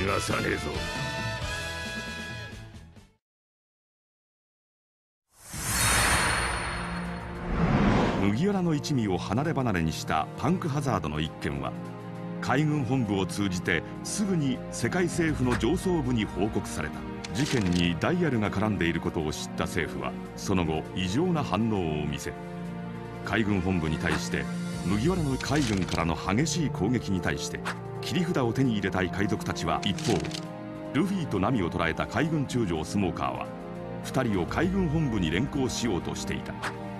逃さねえぞ。 麦わらの一味を離れ離れにしたパンクハザードの一件は海軍本部を通じてすぐに世界政府の上層部に報告された。事件にダイヤルが絡んでいることを知った政府はその後異常な反応を見せ、海軍本部に対して麦わらの海軍からの激しい攻撃に対して切り札を手に入れたい海賊たちは一方、ルフィとナミを捕らえた海軍中将スモーカーは2人を海軍本部に連行しようとしていた。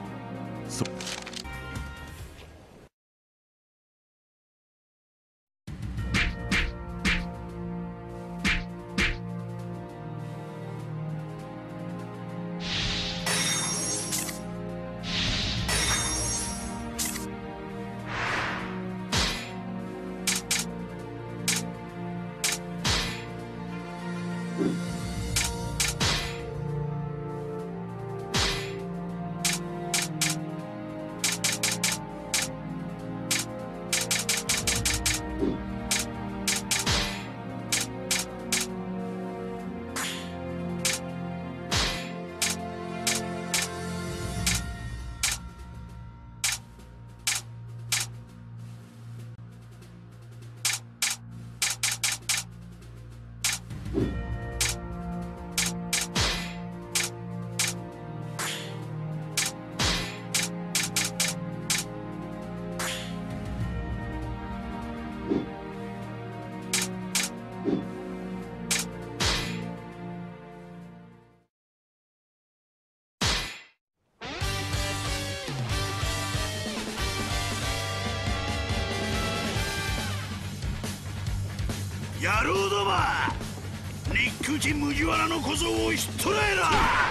野郎ども、憎き麦わらの小僧をひっ捕らえろ。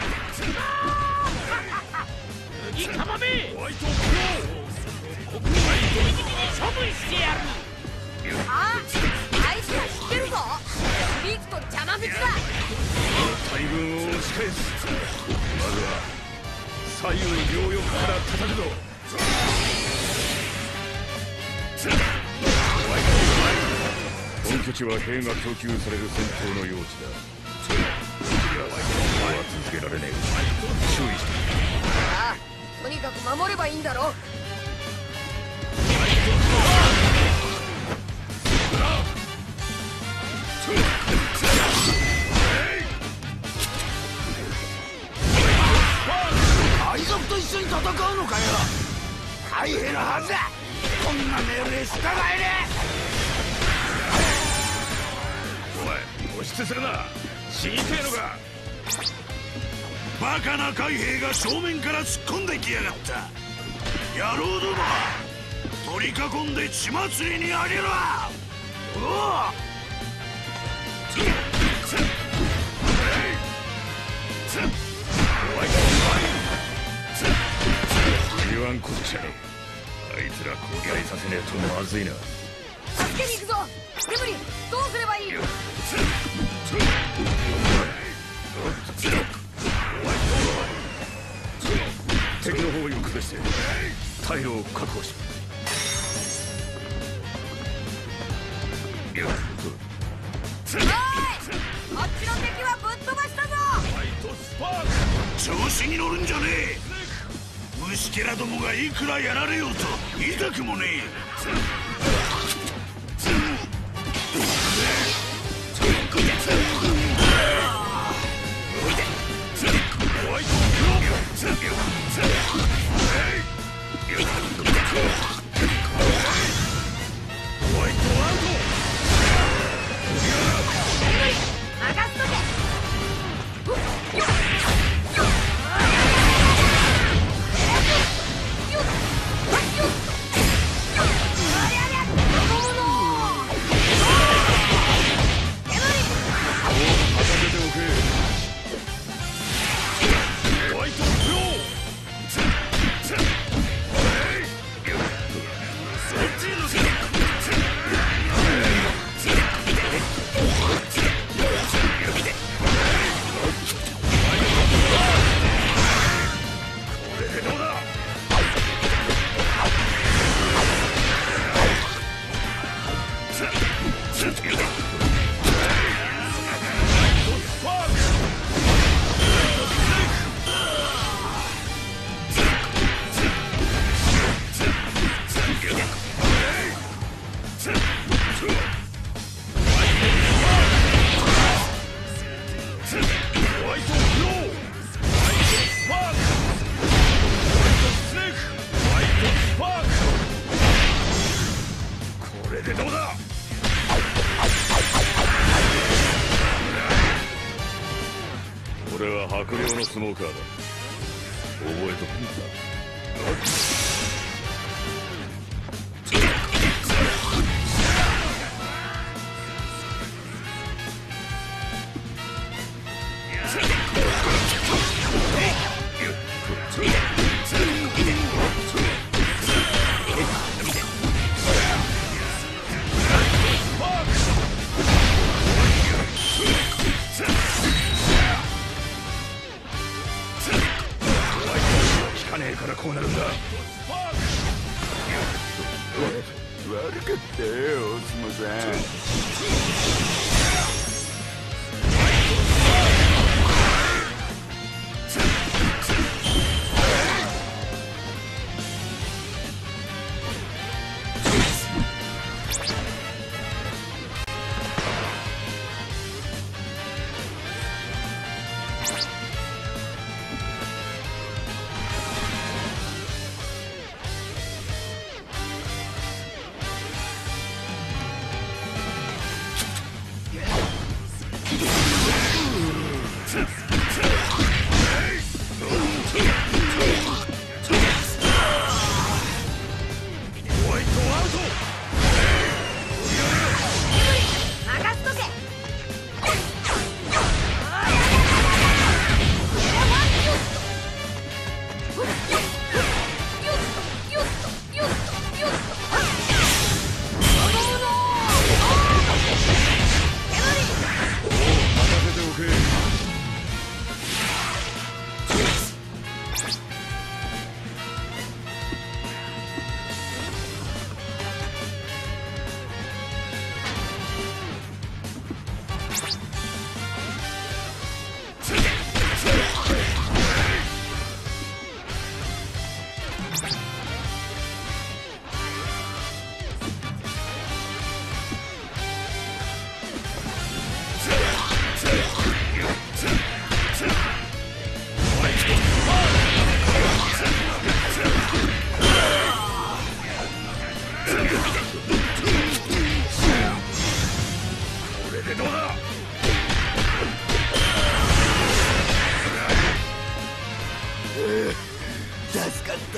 麦かまめ、ホワイト国民は一気に処分してやる。 あいつら知ってるぞ。ビークと邪魔口だ。 大軍を押し返す。まずは左右両翼から叩くぞ。本拠地は兵が供給される戦闘の用地だ。ここは続けられねえ。注意して。 ああ、とにかく守ればいいんだろ。 海賊と一緒に戦うのかよ。海兵のはずだ。こんな命令従えねえ。 突出するな。死にてえのか。 バカな海兵が正面から突っ込んできやがった。野郎ども、取り囲んで血祭りにあげろ。おお、 言わんこっちゃね。あいつら交代させねえとまずいな。 助けに行くぞ。レブリン、どうすればいい。 敵の方位を崩して退路を確保しおい、こっちの敵はぶっ飛ばしたぞ。 調子に乗るんじゃねえ。虫けらどもがいくらやられようと痛くもねえ。 やこれは白陵のスモーカーだ。覚えとくんだ。からこうなるんだ。悪かったよ、お相撲さん。 助かった。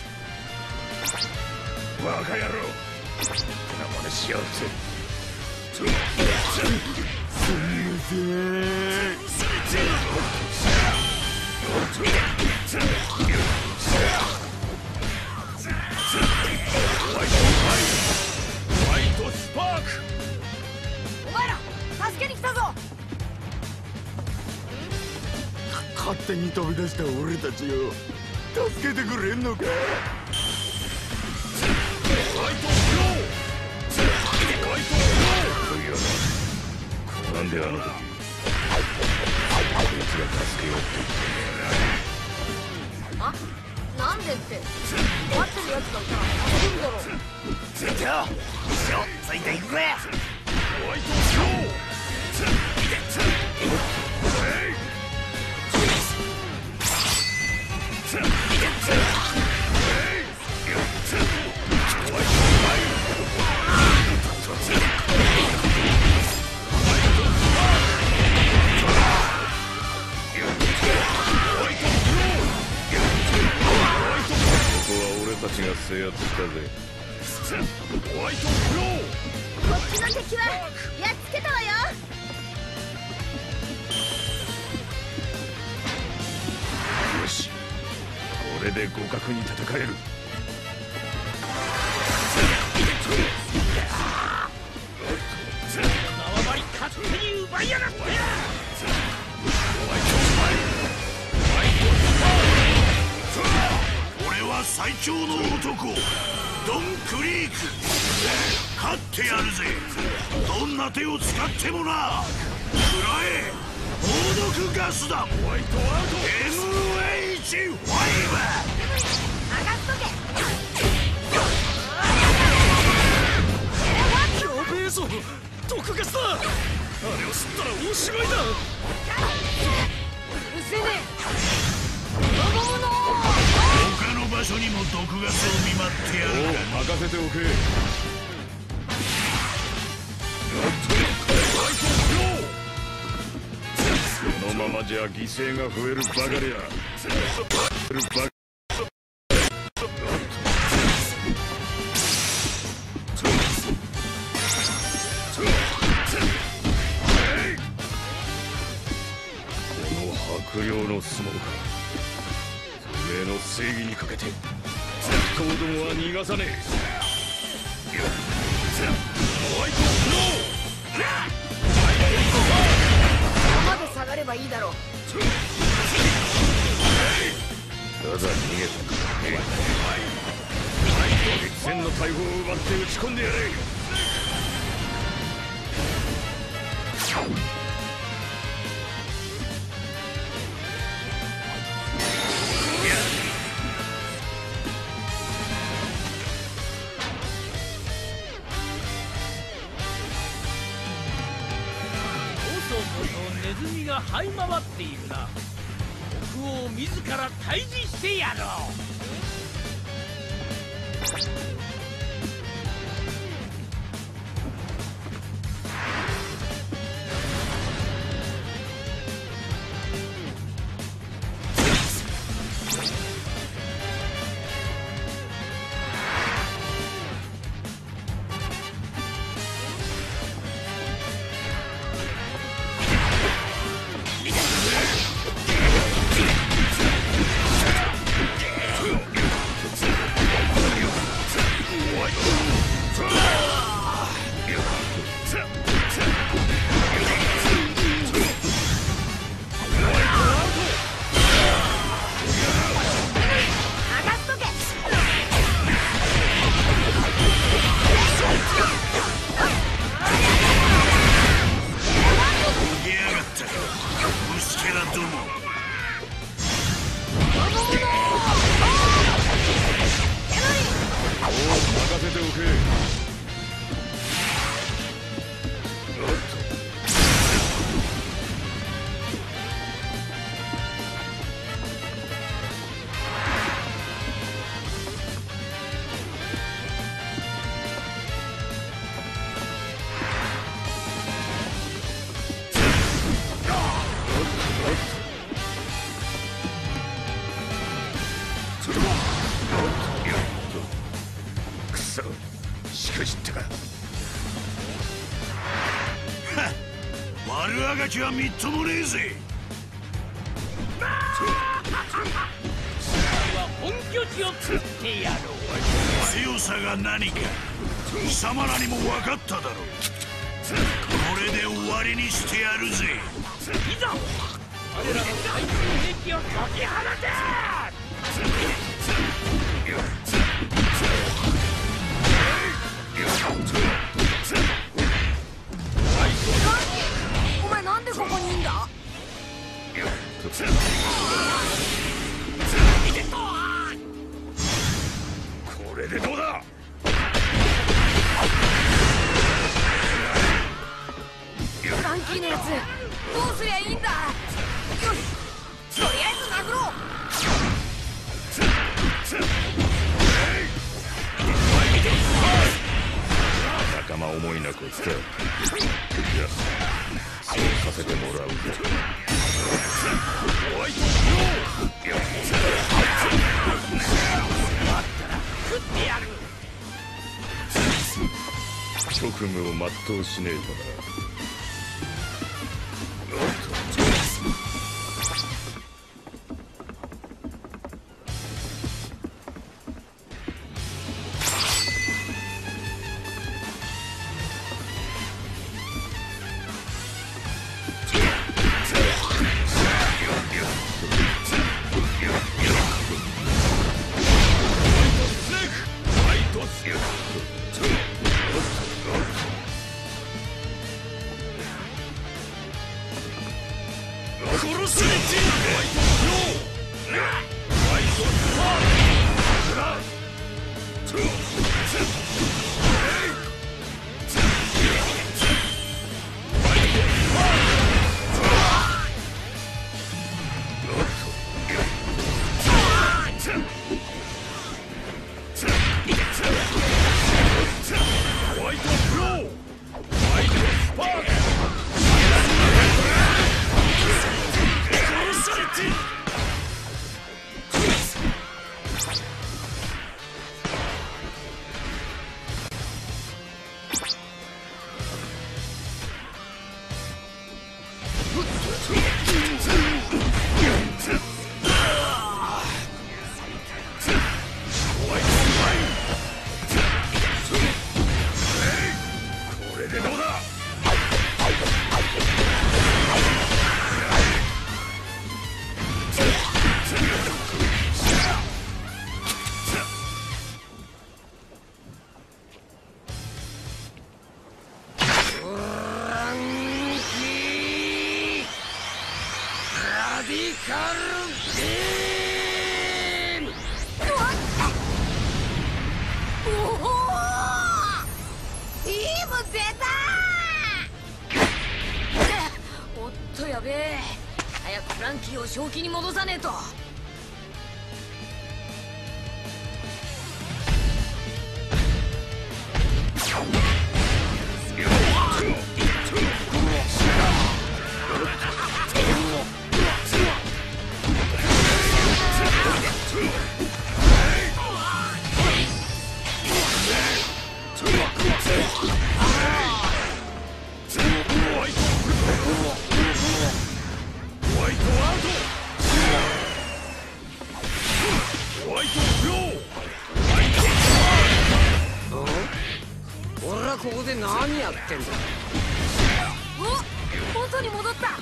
バカ野郎、こんな真似しやがって。すみませホワイトスパーク。 お前ら助けに来たぞ。 勝手に飛び出した俺たちを助けてくれんのか。 ホワイトフロー。ホワイトフロー。いや、こうなんであの時こいつが助けようって言ってんだよ。 あ、なんでって待ってるやつだったら遊ぶんだろ。 ついてよ、一応ついていくぜ。 ホワイトフロー。たちが制圧したぜ。ホワイトフロー。 こっちの敵はやっつけたわよ。 よし、これで互角に戦える。縄張り勝手に奪いやがって。ホワイトスパイ。ホワイトスパイ。 俺は最強の男、ドン・クリーク。勝ってやるぜ。どんな手を使ってもな。食らえ、猛毒ガス弾。 ホワイトアウト。 MH5。 任せとけ。 やべえぞ、毒ガスだ。あれを吸ったらおしまいだ。 うるせえね。 他の場所にも毒ガスを見舞ってやるか。 任せておけ。ホワイトフロー。そのままじゃ犠牲が増えるばかりや。悪霊の相撲か。運命の正義にかけて悪党どもは逃がさねえ。ホワイトフロー。 ここまで下がればいいだろう。 ただ逃げたか。激戦の大砲を奪って打ち込んでやれ。 ネズミが這い回っているな。国王自ら退治してやろう。 悪あがきはみっともねえぜ。 本拠地を作ってやろう。 強さが何か貴様らにも分かっただろう。これで終わりにしてやるぜ。 いざ我らの最終兵器を解き放て。 お前なんでここにいんだ。 これでどうだ。 フランキーのやつどうすりゃいいんだ。よし、とりあえず殴ろう。 仲間思いなこいつか。いや、そうさせてもらうか。ホワイトフロー。 食ってやる。 職務を全うしねえとな。 これでどうだ。 やべえ、早くフランキーを正気に戻さねえと。 俺はここで何やってんだ。 お、元に戻った。やった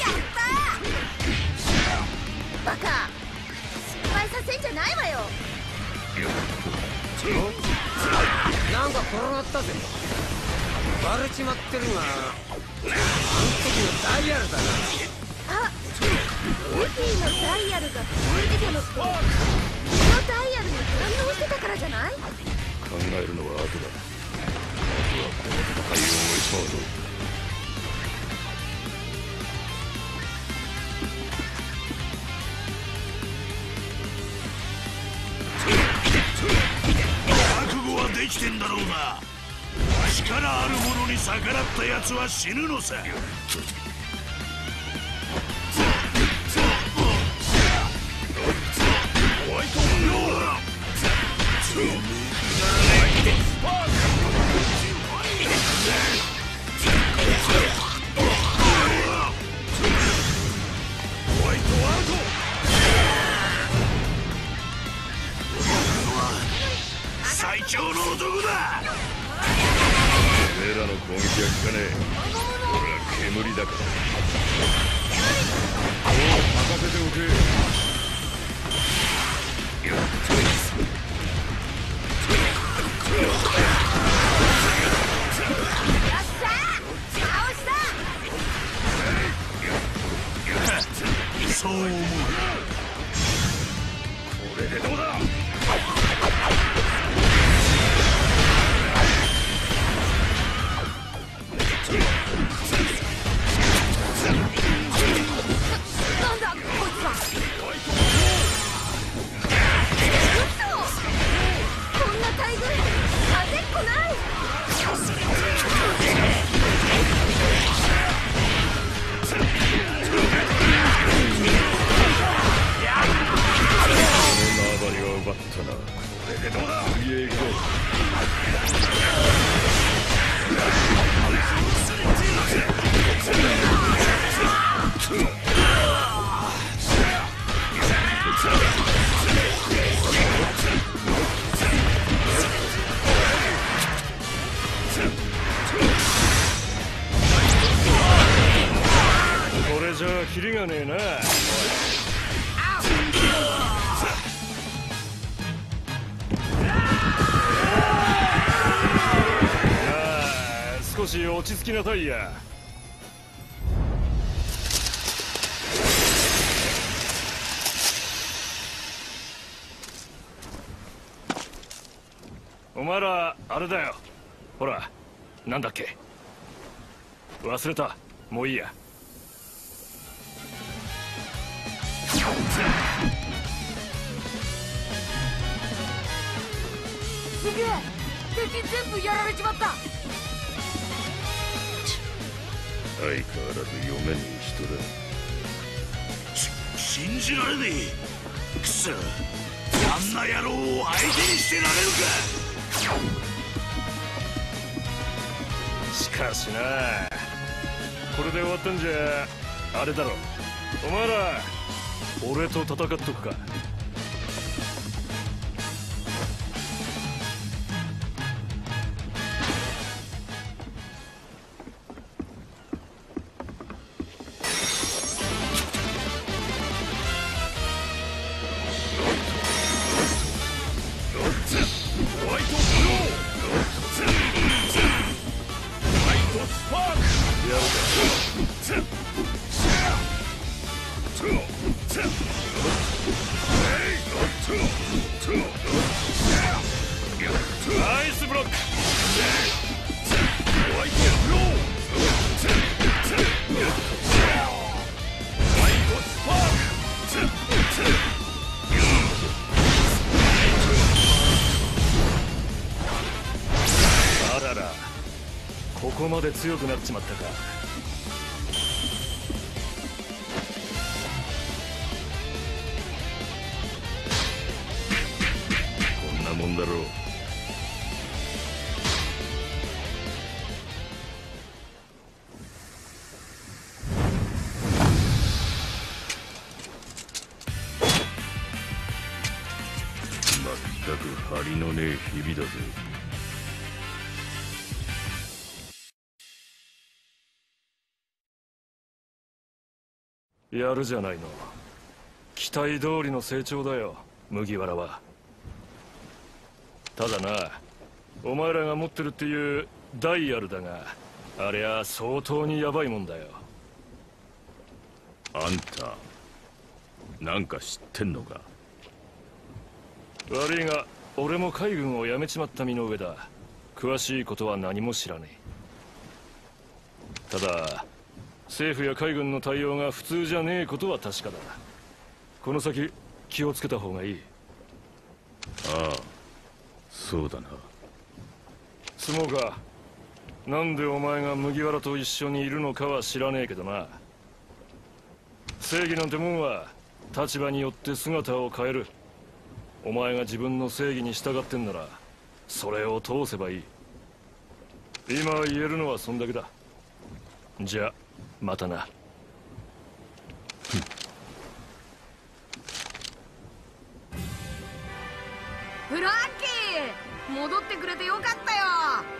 ー。バカ、失敗させんじゃないわよ。 なんか転がったぜ。割れちまってるが、あの時のダイヤルだな。 あ、ルフィのダイヤルが壊れてたのって、このダイヤルに反応してたからじゃない？ 考えるのは後だ。僕はこの戦いを終えちまうぞ。 覚悟はできてんだろうな。力ある者に逆らった奴は死ぬのさ。ホワイトブロー。ホワイトアウト。最強の男だ。 てめえらの攻撃は効かねえ。俺は煙だから。おう、任せておけ。 そう思う。 これでどうだ。 なんだこいつは。こんな大群、風っこない。 縄張りを奪ったな。これでどうだ。次へ行こう。これじゃあキリがねえな。少し落ち着きなさいや。お前らあれだよ。ほら、なんだっけ。忘れた。もういいや。 すげえ、敵全部やられちまった。 相変わらず読めねえ人だ。 信じられねえ。くそ、あんな野郎を相手にしてられるしかしな、これで終わったんじゃあれだろ、お前ら俺と戦っとくか。ナイスブロック。あらら、ここまで強くなっちまったか。こんなもんだろう。全く張りのねえ日々だぜ。やるじゃないの。期待通りの成長だよ、麦わらは。ただな、お前らが持ってるっていうダイヤルだが、ありゃ相当にヤバいもんだよ。 あんたなんか知ってんのか？ 悪いが俺も海軍を辞めちまった身の上だ。詳しいことは何も知らねえ。ただ政府や海軍の対応が普通じゃねえことは確かだ。この先気をつけた方がいい。 ああ、そうだな。 相撲か。なんでお前が麦わらと一緒にいるのかは知らねえけどな。正義なんてもんは立場によって姿を変える。お前が自分の正義に従ってんならそれを通せばいい。今言えるのはそんだけだ。じゃあまたな。 フランキー、戻ってくれてよかったよ。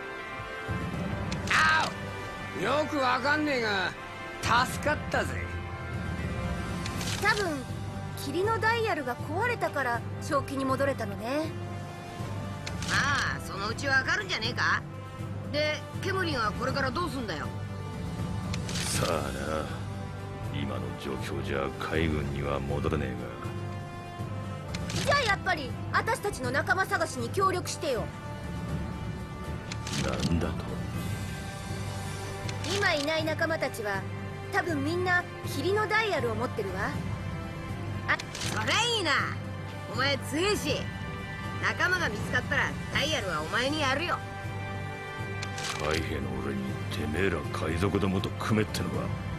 あお、よくわかんねえが助かったぜ。 多分霧のダイヤルが壊れたから正気に戻れたのね。 まあそのうちわかるんじゃねえか。でケムリンはこれからどうすんだよ。 さあな、今の状況じゃ海軍には戻れねじゃあやっぱり私たちの仲間探しに協力してよ。 えが。なんだと？ 今いない仲間たちは多分みんな霧のダイヤルを持ってるわ。 そりゃいいな。お前強えし、仲間が見つかったらダイヤルはお前にやるよ。 海兵の俺にてめえら海賊どもと組めってのか？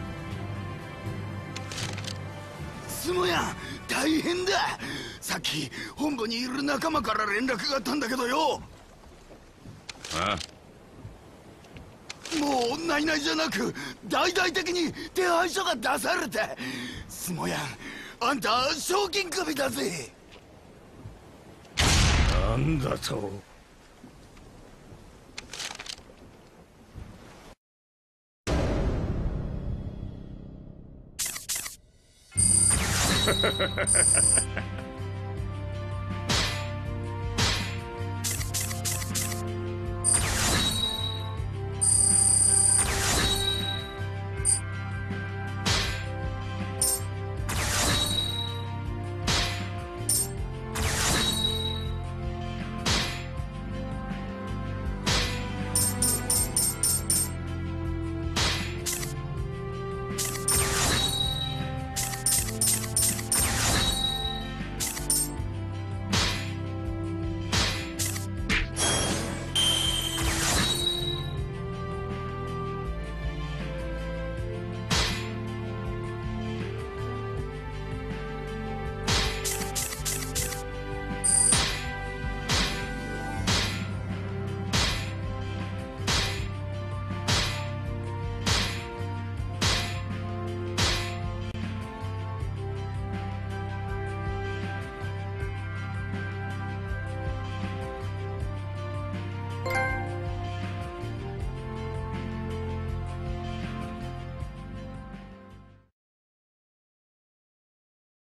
スモヤン、大変だ。さっき本部にいる仲間から連絡があったんだけどよ。 ああ、 もう内々じゃなく大々的に手配書が出されて。スモヤン、あんた賞金首だぜ。 なんだと？